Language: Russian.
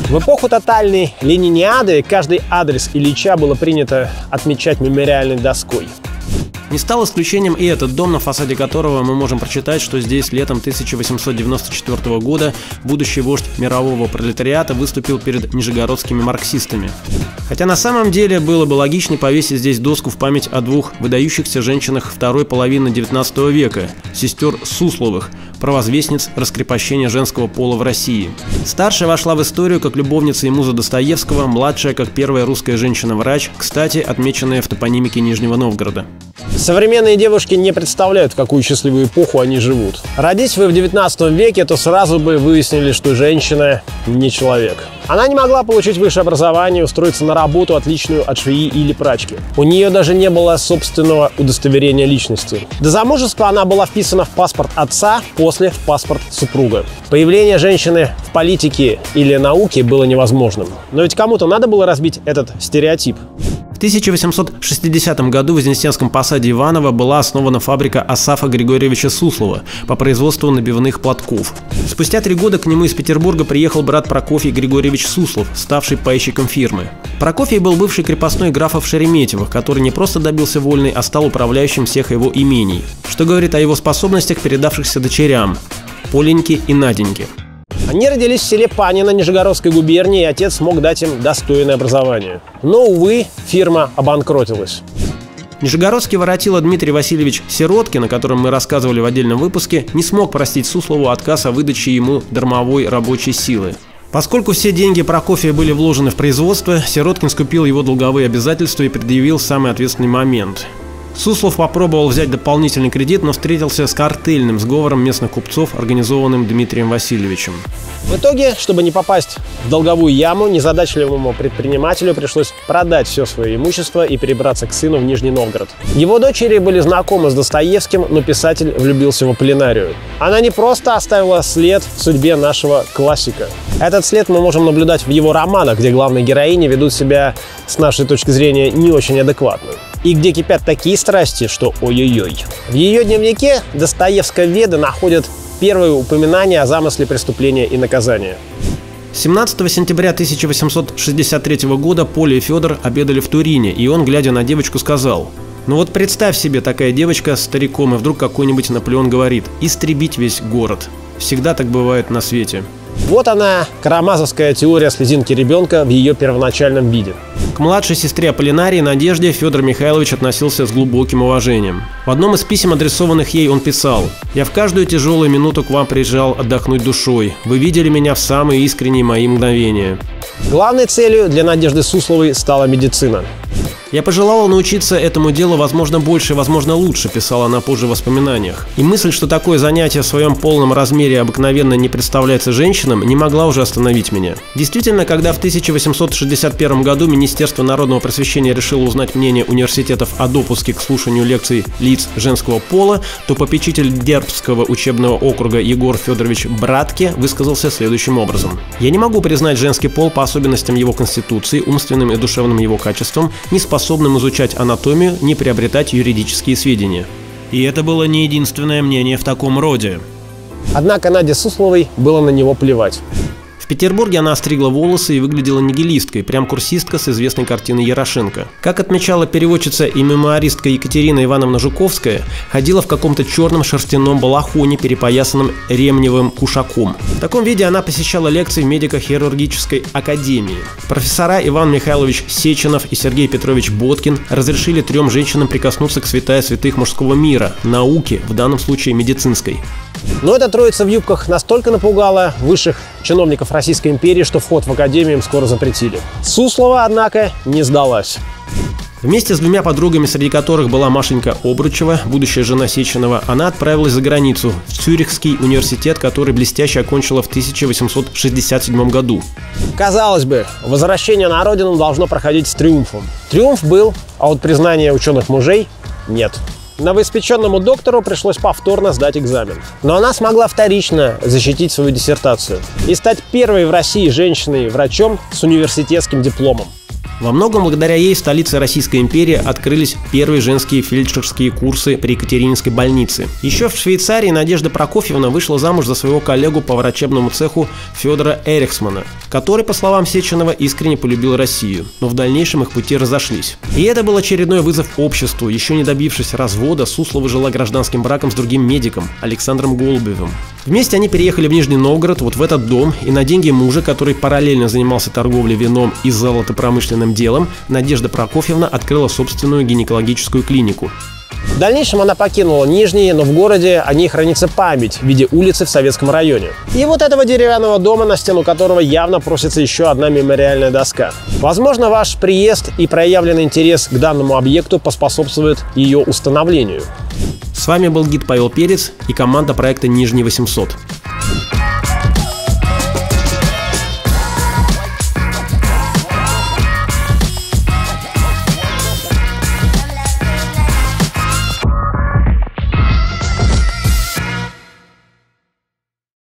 В эпоху тотальной лениниады каждый адрес Ильича было принято отмечать мемориальной доской. Не стал исключением и этот дом, на фасаде которого мы можем прочитать, что здесь летом 1894 года будущий вождь мирового пролетариата выступил перед нижегородскими марксистами. Хотя на самом деле было бы логичнее повесить здесь доску в память о двух выдающихся женщинах второй половины XIX века – сестер Сусловых, провозвестниц раскрепощения женского пола в России. Старшая вошла в историю как любовница и муза Достоевского, младшая как первая русская женщина-врач, кстати, отмеченная в топонимике Нижнего Новгорода. Современные девушки не представляют, в какую счастливую эпоху они живут. Родись вы в 19 веке, то сразу бы выяснили, что женщина не человек. Она не могла получить высшее образование и устроиться на работу, отличную от швеи или прачки. У нее даже не было собственного удостоверения личности. До замужества она была вписана в паспорт отца, после в паспорт супруга. Появление женщины в политике или науке было невозможным. Но ведь кому-то надо было разбить этот стереотип. В 1860 году в Вознесенском посаде Иваново была основана фабрика Асафа Григорьевича Суслова по производству набивных платков. Спустя 3 года к нему из Петербурга приехал брат Прокофий Григорьевич Суслов, ставший пайщиком фирмы. Прокофий был бывший крепостной графов Шереметьевых, который не просто добился вольной, а стал управляющим всех его имений, что говорит о его способностях, передавшихся дочерям – Поленьке и Наденьке. Они родились в селе Панино Нижегородской губернии, и отец смог дать им достойное образование. Но, увы, фирма обанкротилась. Нижегородский воротило Дмитрий Васильевич Сироткин, о котором мы рассказывали в отдельном выпуске, не смог простить Суслову отказ о выдаче ему дармовой рабочей силы. Поскольку все деньги Прокофия были вложены в производство, Сироткин скупил его долговые обязательства и предъявил самый ответственный момент. Суслов попробовал взять дополнительный кредит, но встретился с картельным сговором местных купцов, организованным Дмитрием Васильевичем. В итоге, чтобы не попасть в долговую яму, незадачливому предпринимателю пришлось продать все свое имущество и перебраться к сыну в Нижний Новгород. Его дочери были знакомы с Достоевским, но писатель влюбился в Аполлинарию. Она не просто оставила след в судьбе нашего классика. Этот след мы можем наблюдать в его романах, где главные героини ведут себя, с нашей точки зрения, не очень адекватно. И где кипят такие страсти, что ой-ой-ой. В ее дневнике Достоевского Веды находят первые упоминания о замысле преступления и наказания. 17 сентября 1863 года Поля и Федор обедали в Турине, и он, глядя на девочку, сказал: «Ну вот представь себе, такая девочка с стариком, и вдруг какой-нибудь Наполеон говорит: истребить весь город. Всегда так бывает на свете». Вот она, карамазовская теория слезинки ребенка в ее первоначальном виде. К младшей сестре Аполлинарии, Надежде, Федор Михайлович относился с глубоким уважением. В одном из писем, адресованных ей, он писал: «Я в каждую тяжелую минуту к вам приезжал отдохнуть душой. Вы видели меня в самые искренние мои мгновения». Главной целью для Надежды Сусловой стала медицина. «Я пожелала научиться этому делу, возможно, больше, возможно, лучше», писала она позже в воспоминаниях. И мысль, что такое занятие в своем полном размере обыкновенно не представляется женщинам, не могла уже остановить меня. Действительно, когда в 1861 году Министерство народного просвещения решило узнать мнение университетов о допуске к слушанию лекций лиц женского пола, то попечитель Дербского учебного округа Егор Федорович Братке высказался следующим образом: «Я не могу признать женский пол по особенностям его конституции, умственным и душевным его качествам, не способным изучать анатомию, не приобретать юридические сведения». И это было не единственное мнение в таком роде. Однако Наде Сусловой было на него плевать. В Петербурге она остригла волосы и выглядела нигилисткой, прям курсистка с известной картины Ярошенко. Как отмечала переводчица и мемуаристка Екатерина Ивановна Жуковская, ходила в каком-то черном шерстяном балахоне, перепоясанном ремневым кушаком. В таком виде она посещала лекции в медико-хирургической академии. Профессора Иван Михайлович Сеченов и Сергей Петрович Боткин разрешили 3 женщинам прикоснуться к святая святых мужского мира, науке, в данном случае медицинской. Но эта троица в юбках настолько напугала высших чиновников Российской империи, что вход в академию им скоро запретили. Суслова, однако, не сдалась. Вместе с 2 подругами, среди которых была Машенька Обручева, будущая жена Сеченова, она отправилась за границу, в Цюрихский университет, который блестяще окончила в 1867 году. Казалось бы, возвращение на родину должно проходить с триумфом. Триумф был, а вот признание ученых мужей – нет. Новоиспеченному доктору пришлось повторно сдать экзамен. Но она смогла вторично защитить свою диссертацию и стать первой в России женщиной-врачом с университетским дипломом. Во многом благодаря ей в столице Российской империи открылись первые женские фельдшерские курсы при Екатерининской больнице. Еще в Швейцарии Надежда Прокофьевна вышла замуж за своего коллегу по врачебному цеху Федора Эрихсмана, который, по словам Сеченова, искренне полюбил Россию, но в дальнейшем их пути разошлись. И это был очередной вызов обществу. Еще не добившись развода, Суслова жила гражданским браком с другим медиком Александром Голубевым. Вместе они переехали в Нижний Новгород, вот в этот дом, и на деньги мужа, который параллельно занимался торговлей вином и золотопромышленным делом, Надежда Прокофьевна открыла собственную гинекологическую клинику. В дальнейшем она покинула Нижний, но в городе о ней хранится память в виде улицы в Советском районе. И вот этого деревянного дома, на стену которого явно просится еще одна мемориальная доска. Возможно, ваш приезд и проявленный интерес к данному объекту поспособствует ее установлению. С вами был гид Павел Перец и команда проекта «Нижний 800».